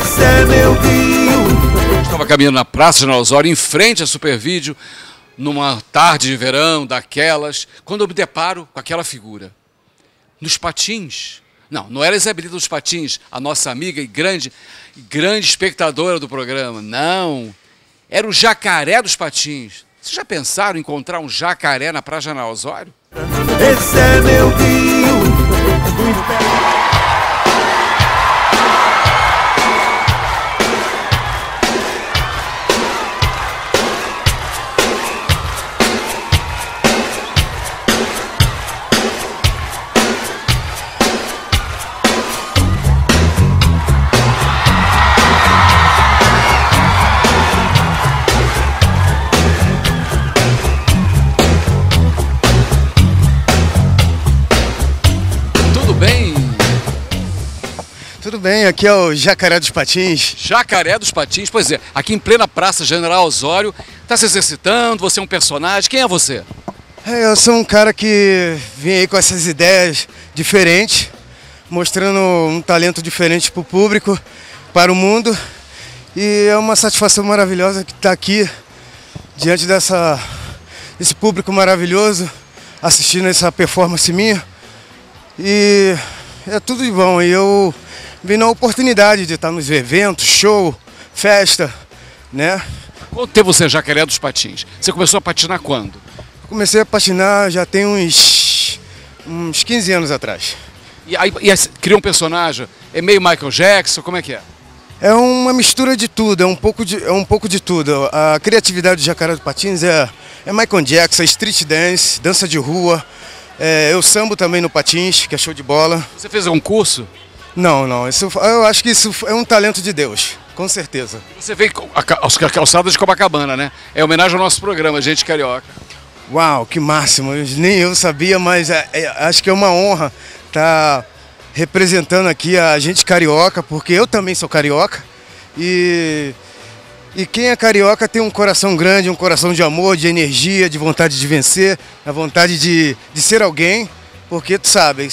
esse é meu rio. Estava caminhando na Praça General Osório, em frente a Supervídeo, numa tarde de verão, daquelas, quando eu me deparo com aquela figura. Nos patins. Não era a Isabelita dos Patins, a nossa amiga e grande espectadora do programa. Não. Era o Jacaré dos Patins. Vocês já pensaram em encontrar um jacaré na Praça General Osório? Esse é meu rio. Tudo bem, aqui é o Jacaré dos Patins. Jacaré dos Patins, pois é, aqui em plena Praça General Osório, está se exercitando, você é um personagem, quem é você? Eu sou um cara que vim aí com essas ideias diferentes, mostrando um talento diferente para o público, para o mundo. E é uma satisfação maravilhosa que estar aqui, diante desse público maravilhoso, assistindo essa performance minha. E é tudo de bom, e eu vim na oportunidade de estar nos eventos, show, festa, né? Quanto tempo você é Jacaré dos Patins? Você começou a patinar quando? Comecei a patinar já tem uns 15 anos atrás. E aí criou um personagem, é meio Michael Jackson, como é que é? É uma mistura de tudo, é um pouco de tudo. A criatividade do Jacaré dos Patins é Michael Jackson, street dance, dança de rua. Eu sambo também no patins, que é show de bola. Você fez algum curso? Não, eu acho que isso é um talento de Deus, com certeza. Você veio aos calçadas de Copacabana, né? É homenagem ao nosso programa, Gente Carioca. Uau, que máximo, nem eu sabia, mas acho que é uma honra estar representando aqui a gente carioca, porque eu também sou carioca. E quem é carioca tem um coração grande, um coração de amor, de energia, de vontade de vencer, a vontade de ser alguém, porque tu sabe,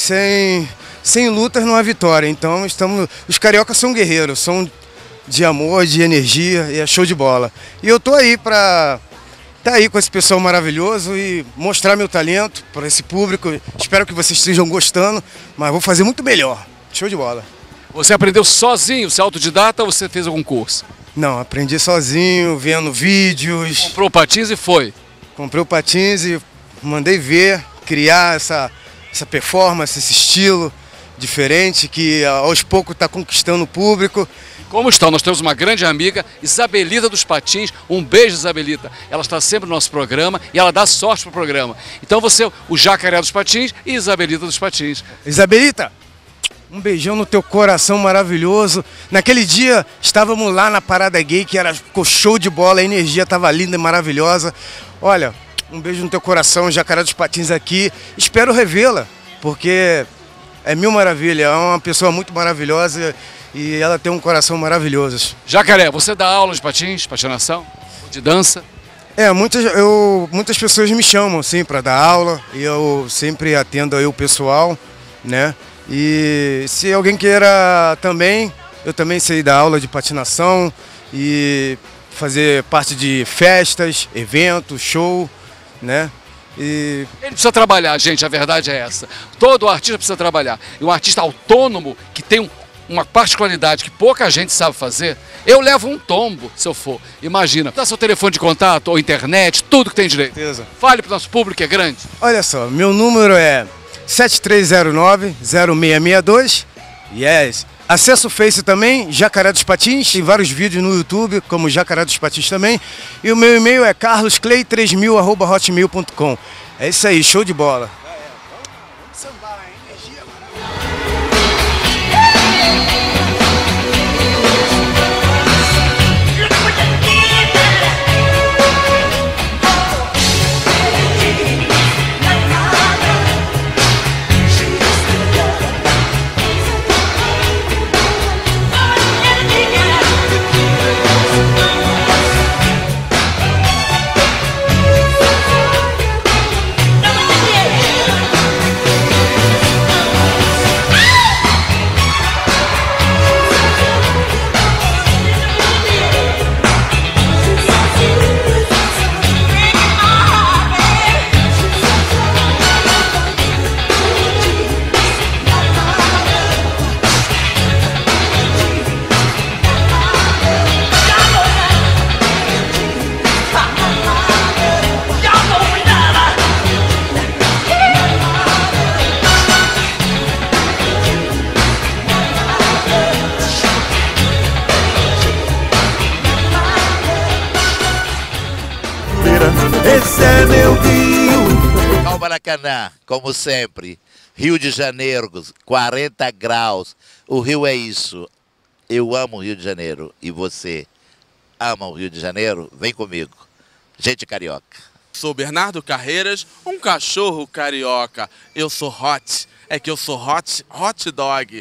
sem lutas não há vitória. Então os cariocas são guerreiros, são de amor, de energia, e é show de bola. E eu tô aí para estar aí com esse pessoal maravilhoso e mostrar meu talento para esse público. Espero que vocês estejam gostando, mas vou fazer muito melhor. Show de bola. Você aprendeu sozinho, você é autodidata ou você fez algum curso? Não, aprendi sozinho, vendo vídeos. Comprou o patins e foi? Comprei o patins e mandei ver, criar essa performance, esse estilo diferente que aos poucos está conquistando o público. Como estão? Nós temos uma grande amiga, Isabelita dos Patins. Um beijo, Isabelita. Ela está sempre no nosso programa e ela dá sorte para o programa. Então você, o Jacaré dos Patins e Isabelita dos Patins. Isabelita, um beijão no teu coração maravilhoso. Naquele dia estávamos lá na Parada Gay, que ficou show de bola, a energia estava linda e maravilhosa. Olha, um beijo no teu coração, Jacaré dos Patins aqui. Espero revê-la, porque é mil maravilha, é uma pessoa muito maravilhosa e ela tem um coração maravilhoso. Jacaré, você dá aula de patins, patinação, de dança? Muitas pessoas me chamam assim para dar aula e eu sempre atendo aí o pessoal, né? E se alguém queira também, eu também sei dar aula de patinação e fazer parte de festas, eventos, show, né? Ele precisa trabalhar, gente, a verdade é essa. Todo artista precisa trabalhar. E um artista autônomo que tem uma particularidade que pouca gente sabe fazer, eu levo um tombo se eu for. Imagina, dá seu telefone de contato ou internet, tudo que tem direito. Certeza. Fale para o nosso público que é grande. Olha só, meu número é 7309-0662. Yes. Acesse o Face também, Jacaré dos Patins, tem vários vídeos no YouTube, como Jacaré dos Patins também. E o meu e-mail é carlosclay3000@hotmail.com. É isso aí, show de bola. Vamos sambar, energia ao Maracanã, como sempre. Rio de Janeiro, 40 graus. O Rio é isso. Eu amo o Rio de Janeiro. E você ama o Rio de Janeiro? Vem comigo. Gente carioca. Sou Bernardo Carreiras, um cachorro carioca. Eu sou hot. É que eu sou hot dog.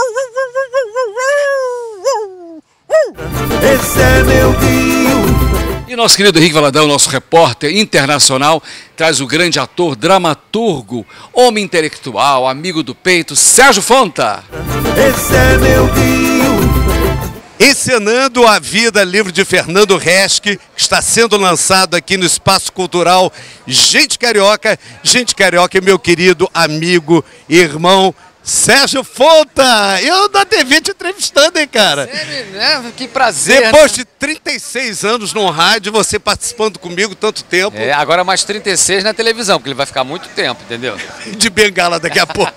Esse é meu Rio. E nosso querido Henrique Valadão, nosso repórter internacional, traz o grande ator, dramaturgo, homem intelectual, amigo do peito, Sérgio Fonta. Esse é meu Rio. Encenando a Vida, livro de Fernando Resque, que está sendo lançado aqui no Espaço Cultural Gente Carioca. Gente Carioca é meu querido amigo e irmão Sérgio Fonta. Eu na TV te entrevistando, hein, cara? Sério, né? Que prazer. Depois de 36 anos no rádio, você participando comigo tanto tempo. É, agora mais 36 na televisão, porque ele vai ficar muito tempo, entendeu? De bengala daqui a pouco.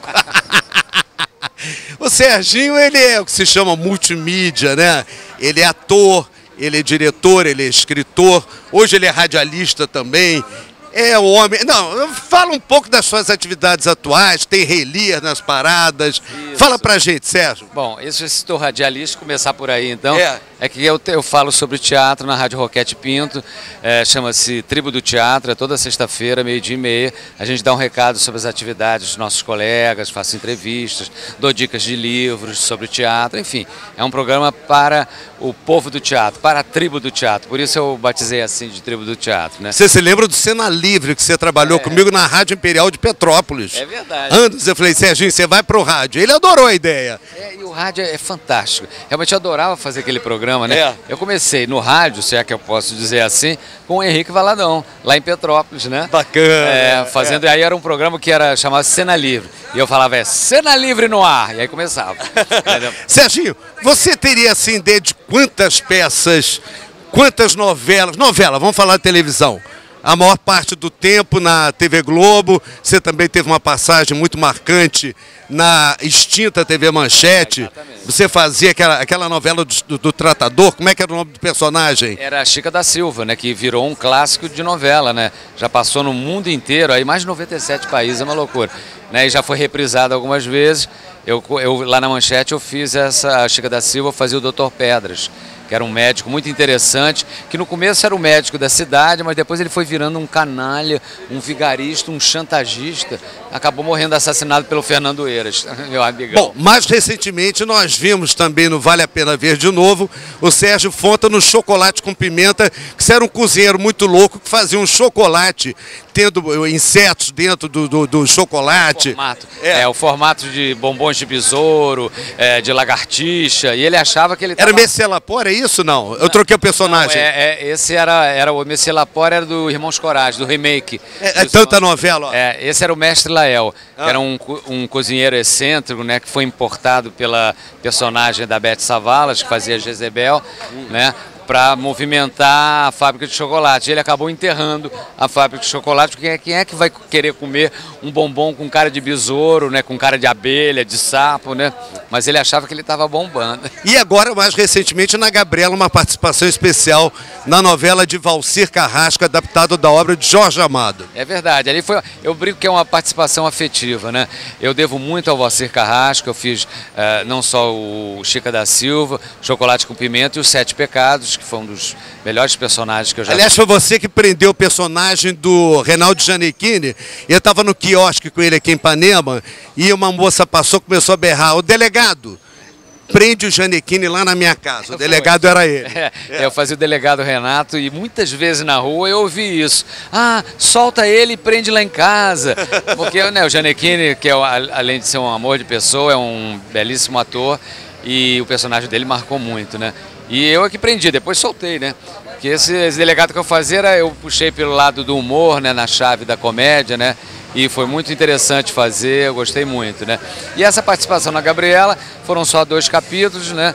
O Serginho, ele é o que se chama multimídia, né? Ele é ator, ele é diretor, ele é escritor. Hoje ele é radialista também. É o homem... Não, fala um pouco das suas atividades atuais, tem relia nas paradas. Isso. Fala pra gente, Sérgio. Bom, esse é setor radialista, começar por aí então. É. Que eu falo sobre teatro na Rádio Roquete Pinto, chama-se Tribo do Teatro, é toda sexta-feira, 12h30. A gente dá um recado sobre as atividades dos nossos colegas, faço entrevistas, dou dicas de livros sobre teatro, enfim. É um programa para o povo do teatro, para a tribo do teatro. Por isso eu batizei assim de Tribo do Teatro, né? Você se lembra do Cena Livre, que você trabalhou comigo na Rádio Imperial de Petrópolis? É verdade. Antes eu falei, Serginho, você vai pro rádio. Ele adorou a ideia. E o rádio é fantástico. Realmente eu adorava fazer aquele programa, né? É. Eu comecei no rádio, se é que eu posso dizer assim, com o Henrique Valadão, lá em Petrópolis, né? Bacana. Fazendo, aí era um programa que era chamado Cena Livre. E eu falava, Cena Livre no ar. E aí começava. Serginho, você teria assim ideia de quantas peças, quantas novelas, vamos falar de televisão, a maior parte do tempo na TV Globo, você também teve uma passagem muito marcante na extinta TV Manchete, você fazia aquela novela do Tratador, como é que era o nome do personagem? Era a Chica da Silva, né, que virou um clássico de novela, né, já passou no mundo inteiro, aí mais de 97 países, é uma loucura, né, e já foi reprisada algumas vezes. Eu lá na Manchete eu fiz a Chica da Silva, fazia o Dr. Pedras, que era um médico muito interessante, que no começo era o médico da cidade, mas depois ele foi virando um canalha, um vigarista, um chantagista, acabou morrendo assassinado pelo Fernando Eiras, meu amigão. Bom, mais recentemente nós vimos também no Vale a Pena Ver de novo, o Sérgio Fonta no Chocolate com Pimenta, que você era um cozinheiro muito louco, que fazia um chocolate, tendo insetos dentro do chocolate. Formato. O formato de bombons de besouro, de lagartixa, e ele achava que ele Era Messier Lapore, é isso? Não, eu troquei o personagem. Não, esse era o Messier Lapore, era do Irmãos Coragem, do remake. Tanta novela, ó. Esse era o Mestre Lael, que era um cozinheiro excêntrico, né, que foi importado pela personagem da Beth Savalas, que fazia Jezebel, né, para movimentar a fábrica de chocolate. Ele acabou enterrando a fábrica de chocolate, porque quem é que vai querer comer um bombom com cara de besouro, né, com cara de abelha, de sapo, né? Mas ele achava que ele estava bombando. E agora, mais recentemente, na Gabriela, uma participação especial na novela de Valcir Carrasco, adaptado da obra de Jorge Amado. É verdade, ali foi, eu brinco que é uma participação afetiva, né? Eu devo muito ao Valcir Carrasco, eu fiz não só o Chica da Silva, Chocolate com Pimenta e os Sete Pecados, que foi um dos melhores personagens que eu já vi. Aliás, foi você que prendeu o personagem do Reinaldo Gianecchini. Eu estava no quiosque com ele aqui em Ipanema e uma moça passou, começou a berrar, o delegado, prende o Gianecchini lá na minha casa. O delegado era ele. Eu fazia o delegado Renato e muitas vezes na rua eu ouvi isso. Ah, solta ele e prende lá em casa. Porque, né, o Gianecchini, que além de ser um amor de pessoa, é um belíssimo ator e o personagem dele marcou muito, né? E eu é que prendi, depois soltei, né? Porque esse delegado que eu fazia, eu puxei pelo lado do humor, né? Na chave da comédia, né? E foi muito interessante fazer, eu gostei muito, né? E essa participação na Gabriela foram só 2 capítulos, né?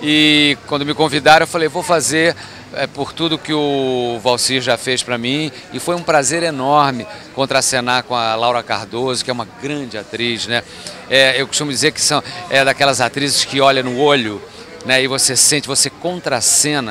E quando me convidaram, eu falei, vou fazer por tudo que o Valcir já fez para mim. E foi um prazer enorme contracenar com a Laura Cardoso, que é uma grande atriz, né? Eu costumo dizer que daquelas atrizes que olham no olho, né, e você sente, você contracena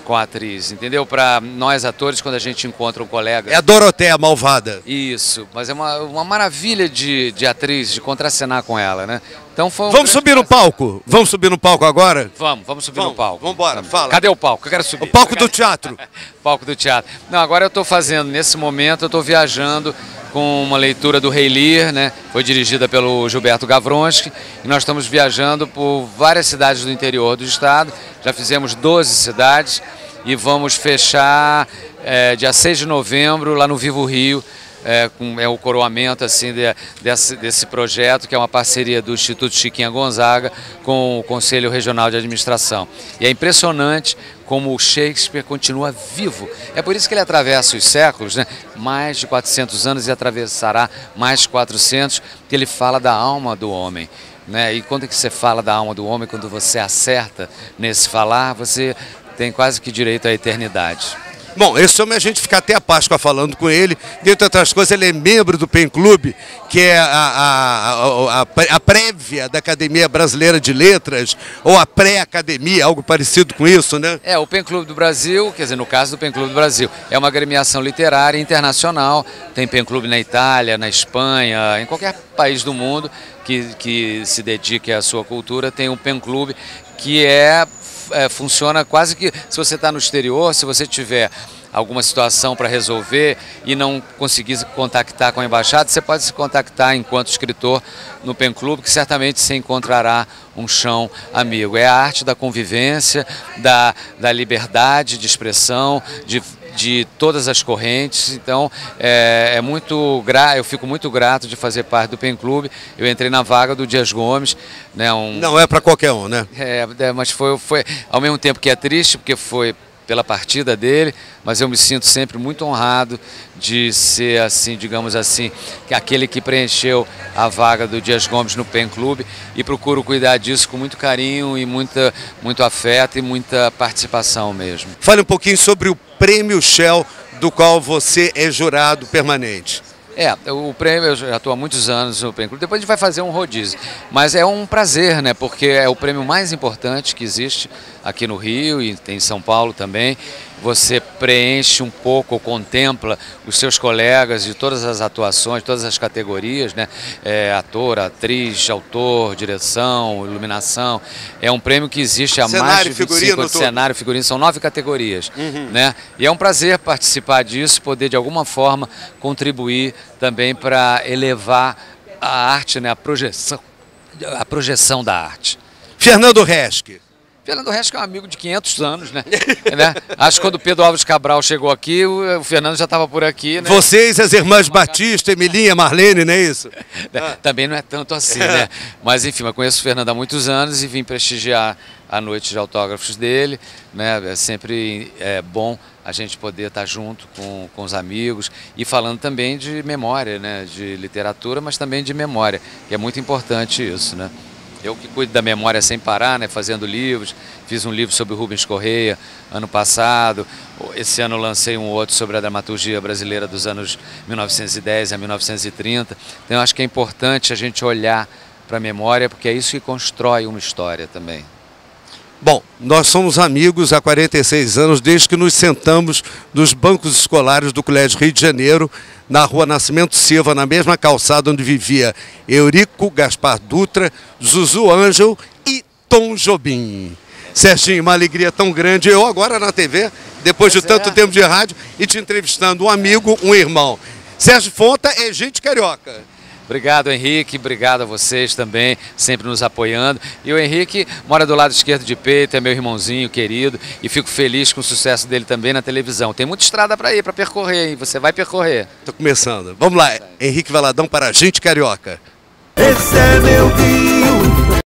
com a atriz, entendeu? Para nós atores, quando a gente encontra um colega... É a Doroteia Malvada. Isso, mas é uma maravilha de atriz, de contracenar com ela, né? Então foi Vamos subir no palco? Vamos subir no palco agora? Vamos subir no palco. Vamos embora, fala. Cadê o palco? Eu quero subir. O palco do teatro. Palco do teatro. Não, agora eu estou fazendo, nesse momento, eu estou viajando com uma leitura do Rei Lear, né? Foi dirigida pelo Gilberto Gavronski, e nós estamos viajando por várias cidades do interior do estado, já fizemos 12 cidades, e vamos fechar dia 6 de novembro lá no Vivo Rio, o coroamento assim, desse projeto, que é uma parceria do Instituto Chiquinha Gonzaga com o Conselho Regional de Administração. E é impressionante como o Shakespeare continua vivo. É por isso que ele atravessa os séculos, né? Mais de 400 anos, e atravessará mais de 400, porque ele fala da alma do homem, né? E quando que você fala da alma do homem, quando você acerta nesse falar, você tem quase que direito à eternidade. Bom, esse homem a gente fica até a Páscoa falando com ele. Dentre outras coisas, ele é membro do PEN Clube, que é a prévia da Academia Brasileira de Letras, ou a pré-academia, algo parecido com isso, né? O PEN Clube do Brasil, quer dizer, no caso do PEN Clube do Brasil, é uma agremiação literária internacional. Tem PEN Clube na Itália, na Espanha, em qualquer país do mundo que se dedique à sua cultura, tem um PEN Clube que funciona quase que, se você está no exterior, se você tiver alguma situação para resolver e não conseguir se contactar com a embaixada, você pode se contactar enquanto escritor no PEN Clube, que certamente você encontrará um chão amigo. É a arte da convivência, da liberdade de expressão, de todas as correntes. Então eu fico muito grato de fazer parte do PEN Clube. Eu entrei na vaga do Dias Gomes, né? Não é para qualquer um, né? Mas foi ao mesmo tempo que é triste, porque foi pela partida dele, mas eu me sinto sempre muito honrado de ser, assim, digamos assim, que aquele que preencheu a vaga do Dias Gomes no PEN Clube, e procuro cuidar disso com muito carinho e muito afeto e muita participação mesmo. Fale um pouquinho sobre o Prêmio Shell, do qual você é jurado permanente. O prêmio, eu já estou há muitos anos no PEN Clube, depois a gente vai fazer um rodízio. Mas é um prazer, né? Porque é o prêmio mais importante que existe aqui no Rio e tem em São Paulo também. Você preenche um pouco, ou contempla os seus colegas de todas as atuações, todas as categorias, né? Ator, atriz, autor, direção, iluminação. É um prêmio que existe há mais de 25 anos. Cenário, figurino, são 9 categorias. Né? E é um prazer participar disso, poder de alguma forma contribuir também para elevar a arte, né? a projeção da arte. Fernando Resque. Fernando Resque é um amigo de 500 anos, né? Acho que quando o Pedro Alves Cabral chegou aqui, o Fernando já estava por aqui, né? Vocês, as irmãs Batista, Emilinha, Marlene, não é isso? Também não é tanto assim, né? Mas enfim, eu conheço o Fernando há muitos anos e vim prestigiar a noite de autógrafos dele, né? É sempre bom a gente poder estar junto com os amigos e falando também de memória, né? De literatura, mas também de memória, que é muito importante isso, né? Eu que cuido da memória sem parar, né, fazendo livros, fiz um livro sobre o Rubens Correia ano passado, esse ano lancei um outro sobre a dramaturgia brasileira dos anos 1910 a 1930, então eu acho que é importante a gente olhar para a memória, porque é isso que constrói uma história também. Bom, nós somos amigos há 46 anos, desde que nos sentamos nos bancos escolares do Colégio Rio de Janeiro, na Rua Nascimento Silva, na mesma calçada onde vivia Eurico Gaspar Dutra, Zuzu Ângel e Tom Jobim. Serginho, uma alegria tão grande, eu agora na TV, depois de tanto tempo de rádio, e te entrevistando, um amigo, um irmão. Sérgio Fonta é gente carioca. Obrigado, Henrique, obrigado a vocês também, sempre nos apoiando. E o Henrique mora do lado esquerdo de peito, é meu irmãozinho querido, e fico feliz com o sucesso dele também na televisão. Tem muita estrada para ir, para percorrer, hein? Você vai percorrer. Estou começando. Vamos lá, Henrique Valadão para a gente carioca. Esse é meu Rio.